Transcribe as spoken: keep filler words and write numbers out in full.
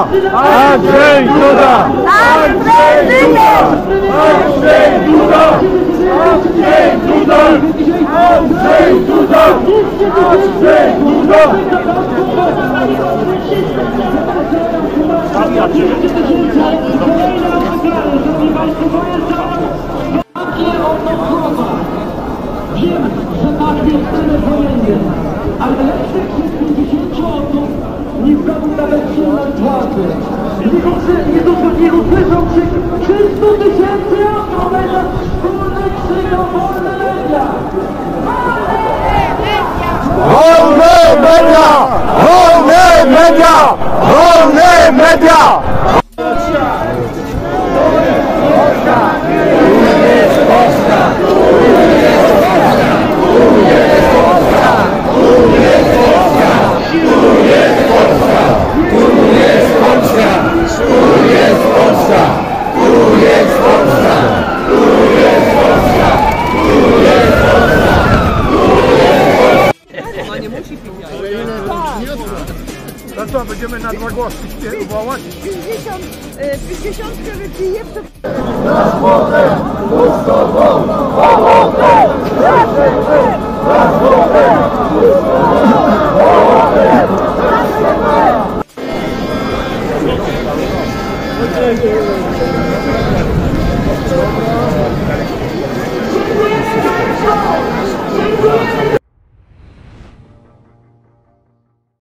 Andrzej Duda! Andrzej Duda! Andrzej Duda! Andrzej Duda! Andrzej Duda! Andrzej Duda! Wiem, że tak jest tyle wojenny, ale lepszych kilkudziesięciu osób nie zdobył nawet siedem władzy. Nie doszło, nie usłyszał krzyk trzystu tysięcy osób, ale wspólny krzyk o wolne media. Wolne media! Wolne media! Wolne media! No co, będziemy na dwa głosy wołać? pięćdziesiąt, pięćdziesiątkę wypije przed... Na złote, pustową, hołotę! Na złote, pustową, hołotę! Dziękujemy bardzo!